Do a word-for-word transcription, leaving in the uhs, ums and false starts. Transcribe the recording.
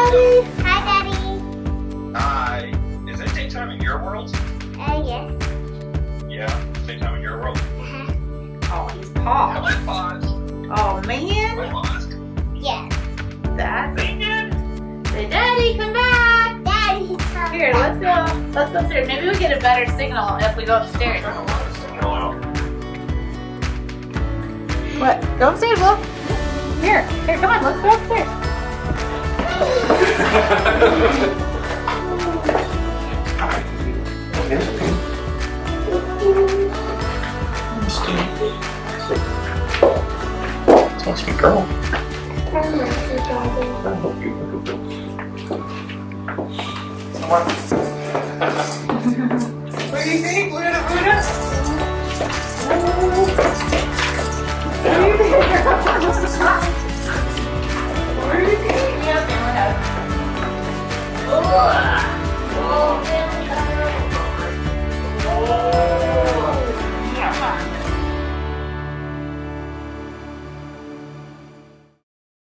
Daddy. Hi, Daddy. Hi. Is it daytime in your world? Uh, yes. Yeah, daytime in your world. Uh-huh. Oh, he's Am paused. I paused? Oh, Am I man. paused? Yes. That's Thank you. Say, Daddy, come back. Daddy, come Here, back. let's go. Let's go upstairs. Maybe we'll get a better signal if we go upstairs. What? Go upstairs, Will. Here. Here, come on. Let's go upstairs. It's a sweet girl. I love you, Daddy. I hope you.